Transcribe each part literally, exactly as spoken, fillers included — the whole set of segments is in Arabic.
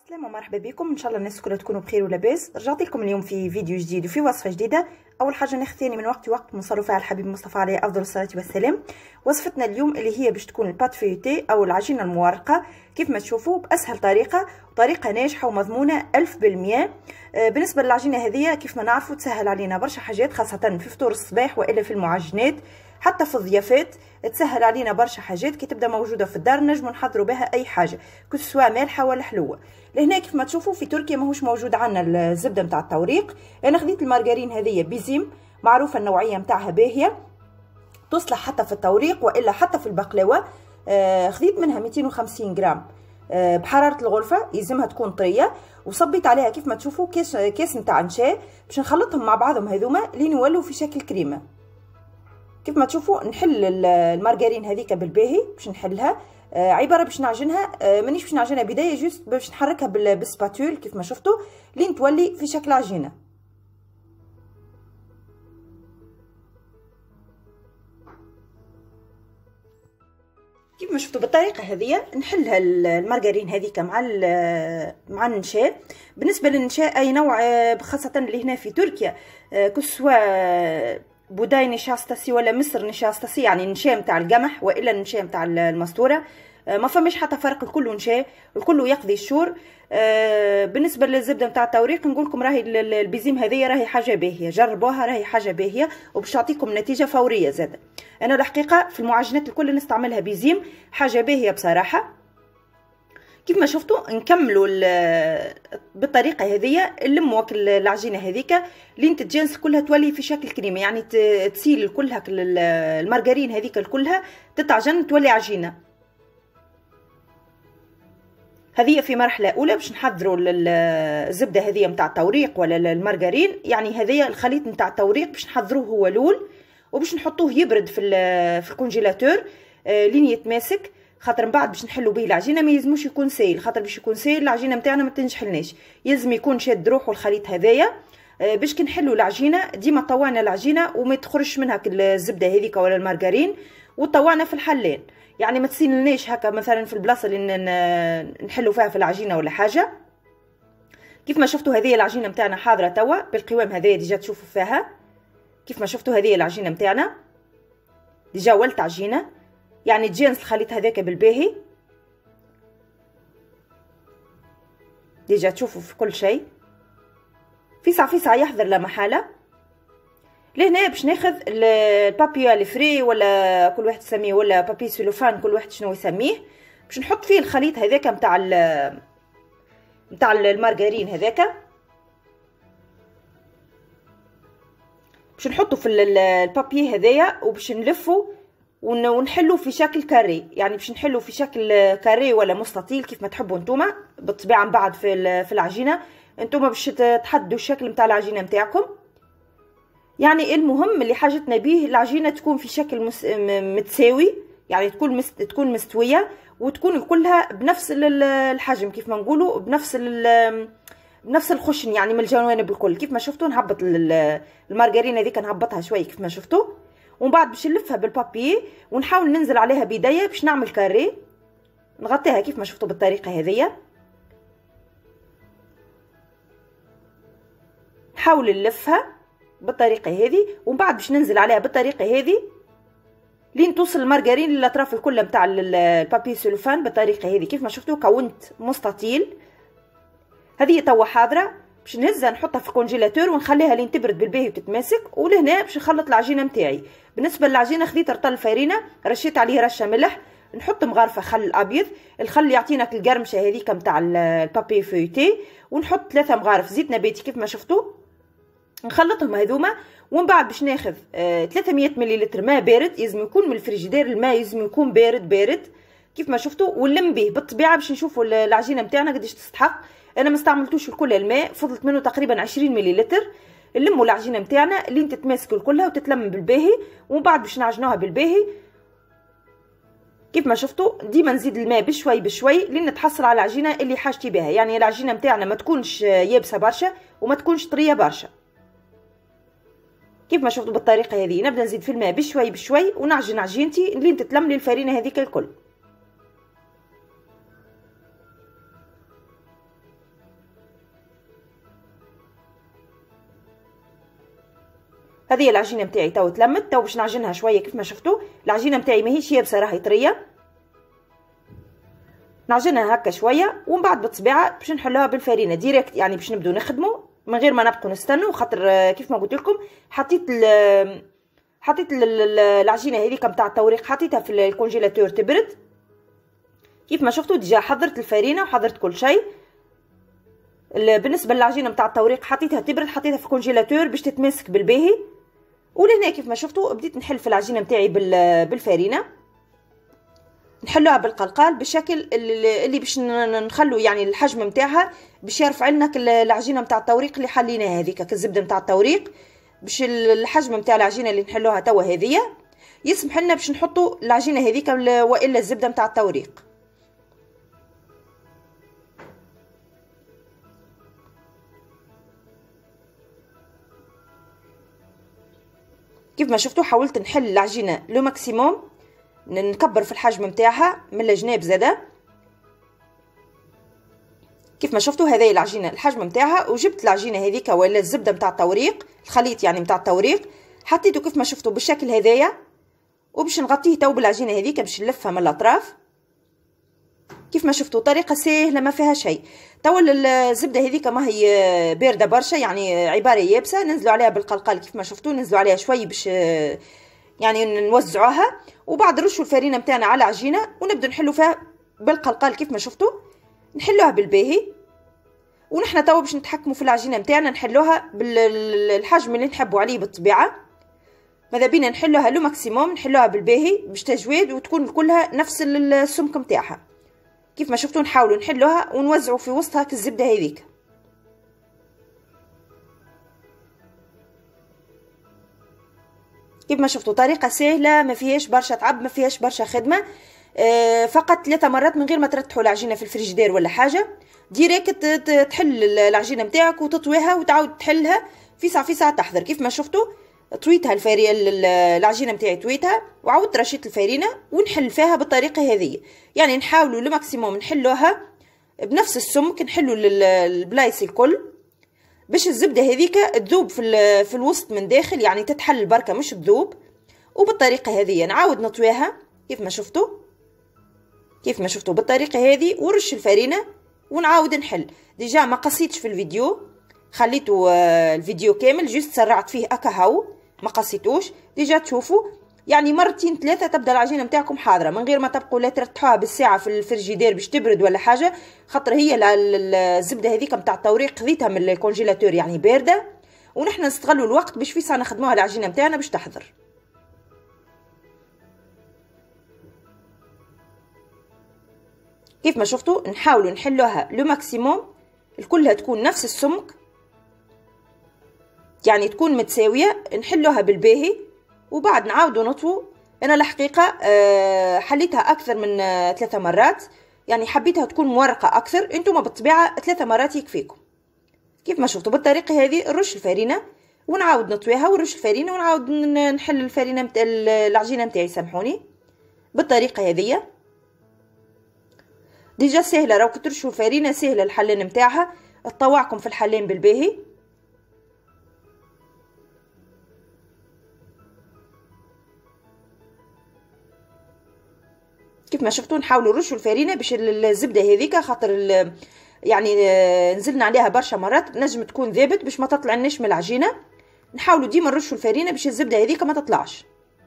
السلام ومرحبا بكم. ان شاء الله الناس كلها تكونوا بخير ولاباس. رجعت لكم اليوم في فيديو جديد وفي وصفه جديده. اول حاجه ناخذ من وقت وقت نصلوا فيها على الحبيب المصطفى عليه افضل الصلاه والسلام. وصفتنا اليوم اللي هي باش تكون البات فيوتي او العجينه المورقه كيف ما تشوفوا باسهل طريقه وطريقه ناجحه ومضمونه ألف بالمية. بالنسبه للعجينه هذه كيف ما نعرفوا تسهل علينا برشا حاجات، خاصه في فطور الصباح والا في المعجنات، حتى في الضيافات تسهل علينا برشا حاجات. كي تبدا موجوده في الدار نجموا نحضروا بها اي حاجه كسوا مالحه ولا حلوه. لهنا كيف ما تشوفوا في تركيا ماهوش موجود عندنا الزبده نتاع التوريق. انا خديت المارغرين هذه بيزيم، معروفه النوعيه نتاعها باهيه، تصلح حتى في التوريق والا حتى في البقلاوه. آه خديت منها مئتين وخمسين غرام آه بحراره الغرفه، يلزمها تكون طريه. وصبيت عليها كيف ما تشوفوا كاس كاس نتاع نشا باش نخلطهم مع بعضهم هذوما لين يولوا في شكل كريمه. كيف ما تشوفوا نحل المارغرين هذيك بالباهي باش نحلها. آه عباره باش نعجنها، آه مانيش باش نعجنها بدايه، جوست باش نحركها بالسباتول كيف ما شفتوا لين تولي في شكل عجينه. كيف ما شفتوا بالطريقه هذه نحلها المارغرين هذيك مع مع النشا. بالنسبه للنشا اي نوع، خاصه اللي هنا في تركيا، كسوا بوداي نشاستسي ولا مصر نشاستسي، يعني النشا نتاع القمح والا النشا نتاع المستوره، ما فماش حتى فرق، الكل نشا الكل يقضي الشور. بالنسبه للزبده نتاع التوريق نقول لكم راهي البيزيم هذه راهي حاجه باهيه، جربوها راهي حاجه باهيه وباش تعطيكم نتيجه فوريه. زاده انا الحقيقه في المعجنات الكل نستعملها بيزيم، حاجه باهيه بصراحه. كيف ما شفتوا نكملوا بالطريقه هذه، نلموا العجينه هذيك لين تتجانس كلها تولي في شكل كريمه، يعني تسيل كلها المارغرين هذيك كلها تتعجن تولي عجينه. هذه في مرحله اولى باش نحضروا الزبده هذه نتاع التوريق ولا المارغرين، يعني هذه الخليط نتاع التوريق باش نحضروه هو الاول وباش نحطوه يبرد في في الكونجيلاتور لين يتماسك، خاطر من بعد باش نحلوا به العجينه ما يلزموش يكون سايل، خاطر باش يكون سايل العجينه نتاعنا ما تنجحلناش، يلزم يكون شاد روحه الخليط هذايا باش كي نحلوا العجينه ديما طوعنا العجينه وما تخرجش منها الزبده هذيك ولا المارغرين، وطوعنا في الحلين، يعني ما تسيلناش هكا مثلا في البلاصه اللي نحلوا فيها في العجينه ولا حاجه. كيف ما شفتوا هذه العجينه نتاعنا حاضره توا بالقوام هذايا ديجا تشوفوا فيها. كيف ما شفتوا هذه العجينه نتاعنا ديجا ولت عجينه، يعني تجانس الخليط هذاك بالباهي ديجا تشوفوا في كل شيء فيسع فيسع يحضر لا محاله. لهنا باش ناخذ البابي الفري ولا كل واحد يسميه ولا بابي سيلوفان، كل واحد شنو يسميه، باش نحط فيه الخليط هذاك نتاع نتاع المارغرين هذاك، باش نحطه في البابي هذايا وباش نلفه ونحلو في شكل كاري، يعني باش نحلو في شكل كاري ولا مستطيل كيف ما تحبوا نتوما. بالطبيعه من بعد في في العجينه نتوما باش تحددوا الشكل نتاع العجينه نتاعكم، يعني المهم اللي حاجتنا به العجينه تكون في شكل مس... متساوي، يعني تكون مس... تكون مستويه وتكون كلها بنفس الحجم كيف ما نقولوا، بنفس ال... بنفس الخشن، يعني من الجوانب الكل. كيف ما شفتوا نهبط المارغرين هذيك نهبطها شويه كيف ما شفتوا، ومن بعد باش نلفها بالبابي ونحاول ننزل عليها بيديا باش نعمل كاري، نغطيها كيف ما شفتوا بالطريقه هذيا، نحاول نلفها بالطريقه هذه ومن بعد باش ننزل عليها بالطريقه هذه لين توصل المارغرين للاطراف الكل نتاع البابي سيلوفان بالطريقه هذه. كيف ما شفتوا كونت مستطيل. هذه توا حاضره باش نهزها نحطها في الكونجيلاتور ونخليها لين تبرد بالباهي وتتماسك. ولهنا باش نخلط العجينه نتاعي. بالنسبه للعجينه خديت رطل فرينه رشيت عليه رشه ملح، نحط مغرفه خل ابيض، الخل يعطينا القرمشه هذيك نتاع البابي فيوتي، ونحط ثلاثه مغارف زيت نباتي كيف ما شفتوا، نخلطهم هذوما. ومن بعد باش ناخذ آه ثلاثمية مليلتر ماء بارد، يلزم يكون من الفريجيدير، الماء يلزم يكون بارد بارد كيف ما شفتوا، ونلم به بالطبيعه باش نشوفوا العجينه نتاعنا قداش تستحق. انا ما استعملتوش الكل الماء، فضلت منه تقريبا عشرين مليلتر. نلموا العجينه نتاعنا لين تتماسك كلها وتتلم بالباهي، ومن بعد باش نعجنوها بالباهي كيف ما شفتوا. ديما نزيد الماء بشوي بشوي لين نتحصل على العجينه اللي حاجتي بها، يعني العجينه نتاعنا ما تكونش يابسه برشا وما تكونش طريه برشا. كيف ما شفتوا بالطريقه هذه نبدا نزيد في الماء بشوي بشوي ونعجن عجينتي لين تتلم لي الفرينه هذيك الكل. هذه العجينه نتاعي تو تلمت. تو باش نعجنها شويه. كيف ما شفتوا العجينه نتاعي ماهيش يابسه، راهي طريه. نعجنها هكا شويه ومن بعد بالطبيعه باش نحلوها بالفرينه ديريكت، يعني باش نبداو نخدموا من غير ما نبقوا نستنوا. خاطر كيف ما قلت لكم حطيت ال حطيت العجينه هذيك نتاع التوريق حطيتها في الكونجيلاتور تبرد. كيف ما شفتوا ديجا حضرت الفرينه وحضرت كل شيء. بالنسبه للعجينه نتاع التوريق حطيتها تبرد، حطيتها في الكونجيلاتور باش تتماسك بالباهي. ولهنا كيف ما شفتوا بديت نحل في العجينه نتاعي بالفرينه، نحلوها بالقلقال بالشكل اللي باش نخلوا يعني الحجم نتاعها باش يرفع لنا العجينه نتاع التوريق اللي حليناها هذيك كالزبده نتاع التوريق. باش الحجم نتاع العجينه اللي نحلوها توا هذيا يسمح لنا باش نحطوا العجينه هذيك والا الزبده نتاع التوريق. كيف ما شفتوا حاولت نحل العجينه لو ماكسيموم، نكبر في الحجم نتاعها من الجناب زاده. كيف ما شفتوا هذه العجينه الحجم نتاعها، وجبت العجينه هذيك ولا الزبده نتاع التوريق الخليط يعني نتاع التوريق حطيته كيف ما شفتوا بالشكل هذايا، وباش نغطيه تو بالعجينه هذيك باش نلفها من الاطراف. كيف ما شفتوا طريقه سهله ما فيها شيء. تو الزبده هذيك ما هي بارده برشا يعني عباره يابسه، ننزلوا عليها بالقلقال كيف ما شفتوا، ننزلوا عليها شوي باش يعني نوزعوها، وبعد نرشوا الفرينه نتاعنا على العجينه ونبدا نحلوا فيها بالقلقال كيف ما شفتوا، نحلوها بالباهي. ونحنا توا باش نتحكموا في العجينه نتاعنا نحلوها بالحجم اللي نحبوا عليه بالطبيعه. ماذا بينا نحلوها لو ماكسيموم، نحلوها بالباهي باش تجويد وتكون كلها نفس السمك نتاعها. كيف ما شفتوا نحاولوا نحلوها ونوزعوا في وسطها كالزبده هذيك. كيف ما شفتوا طريقه سهله ما فيهاش برشا تعب، ما فيهاش برشا خدمه. آه فقط ثلاثه مرات من غير ما ترتحوا العجينه في الفريجيدير ولا حاجه، ديريكت تحل العجينه نتاعك وتطويها وتعاود تحلها في ساعه في ساعه تحضر. كيف ما شفتوا طويتها الفري العجينه نتاعي طويتها وعاودت رشيت الفرينه ونحل فيها بالطريقه هذه. يعني نحاولوا لو ماكسيموم نحلوها بنفس السمك، نحلوا البلايص الكل باش الزبده هذيك تذوب في في الوسط من داخل، يعني تتحل بركه مش تذوب. وبالطريقه هذه نعاود نطويها كيف ما شفتوا كيف ما شفتوا بالطريقه هذه، ورش الفرينه ونعاود نحل. ديجا ما قصيتش في الفيديو، خليته الفيديو كامل جست سرعت فيه اكا هاو ما قصيتوش. ديجا تشوفوا يعني مرتين ثلاثه تبدا العجينه نتاعكم حاضره من غير ما تبقوا لا ترتحوها بالساعه في الفريجيدير باش تبرد ولا حاجه. خاطر هي الزبده هذيك نتاع التوريق خذيتها من الكونجيلاتور يعني بارده، ونحن نستغلوا الوقت باش في ساعه نخدموها العجينه نتاعنا باش تحضر. كيف ما شفتوا نحاولوا نحلوها لو ماكسيموم الكلها تكون نفس السمك، يعني تكون متساويه، نحلوها بالباهي وبعد نعاودوا نطووا. انا الحقيقه حليتها اكثر من ثلاثه مرات، يعني حبيتها تكون مورقه اكثر. انتم بالطبيعه ثلاثه مرات يكفيكم. كيف ما شفتوا بالطريقه هذه نرش الفرينه ونعاود نطويها ونرش الفرينه ونعاود نحل الفرينه متاع العجينه نتاعي سامحوني بالطريقه هذه. ديجا سهله، راهو كترشوا الفرينه سهله الحلان نتاعها، تطوعكم في الحلان بالباهي. كيف ما شفتوا نحاولوا نرشوا الفرينه باش الزبده هذيك خاطر يعني نزلنا عليها برشا مرات نجم تكون ذابت باش ما تطلع لناش من العجينه. نحاولوا ديما نرشوا الفرينه باش الزبده هذيك ما تطلعش.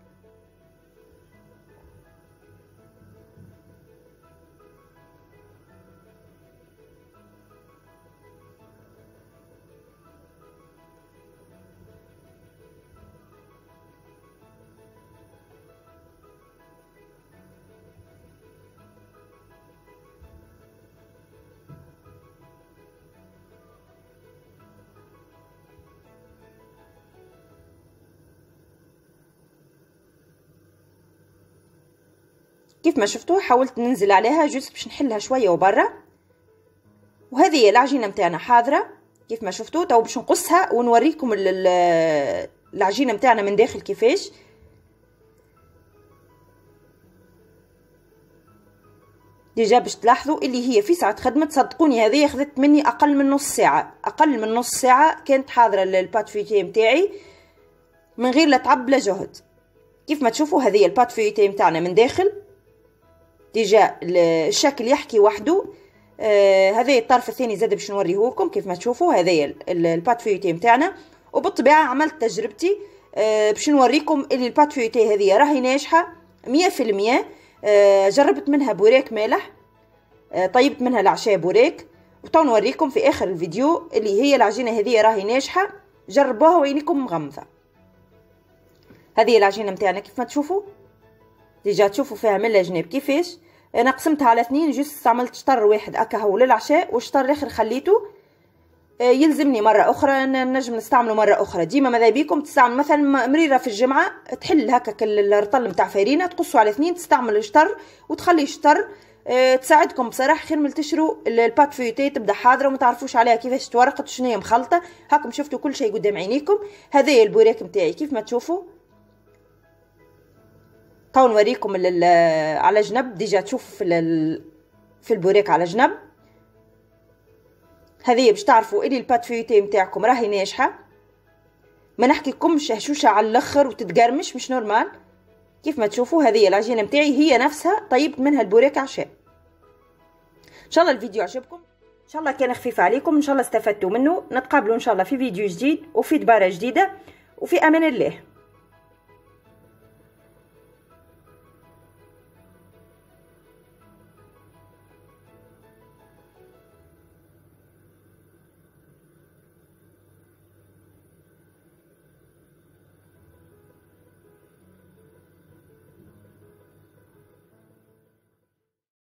كيف ما شفتوا حاولت ننزل عليها جوست باش نحلها شويه وبرا. وهذه هي العجينه نتاعنا حاضره. كيف ما شفتوا تو باش نقصها ونوريكم العجينه نتاعنا من داخل كيفاش. ديجا باش تلاحظوا اللي هي في ساعه خدمه، صدقوني هذه اخذت مني اقل من نص ساعه، اقل من نص ساعه كانت حاضره البات فيتي نتاعي. من غير لا تعب لا جهد. كيف ما تشوفوا هذه البات فيوتي متاعنا من داخل ديجا الشكل يحكي وحده. آه هذا الطرف الثاني زاد باش نوريه لكم. كيف ما تشوفوا هذه البات فيوتي متاعنا، وبالطبيعه عملت تجربتي آه باش نوريكم اللي البات فيوتي هذه راهي ناجحه مية في المية. آه جربت منها بوراك مالح، آه طيبت منها العشاء بوراك، وتو نوريكم في اخر الفيديو اللي هي العجينه هذه راهي ناجحه. جربوها وعينيكم مغمضه. هذه العجينه متاعنا كيف ما تشوفوا ديجا تشوفوا فيها من الجناب كيفاش. انا قسمتها على اثنين، جوست استعملت شطر واحد هكا هو للعشاء، والشطر الاخر خليته. يلزمني مره اخرى نجم نستعمله مره اخرى. ديما ماذا بيكم تستعمل مثلا مريره في الجمعه تحل هكا الرطل نتاع فارينه، تقصوا على اثنين، تستعمل الشطر وتخلي الشطر. أه تساعدكم بصراحه خير من تشروا البات فيوتي تبدا حاضره وما تعرفوش عليها كيفاش تورقت وشنو هي مخلطه. هاكم شفتوا كل شيء قدام عينيكم. هذا البوراك نتاعي كيف ما تشوفوا. تو نوريكم على جنب ديجا تشوفوا في في البوراك على جنب. هذه باش تعرفوا اللي البات فيوتي نتاعكم راهي ناجحه، ما نحكيكمش هشوشه على الاخر وتتقرمش، مش نورمال. كيف ما تشوفوا هذه العجينه نتاعي هي نفسها طيبت منها البوراك عشاء. ان شاء الله الفيديو عجبكم، ان شاء الله كان خفيف عليكم، ان شاء الله استفدتوا منه. نتقابلوا ان شاء الله في فيديو جديد وفي دباره جديده، وفي امان الله.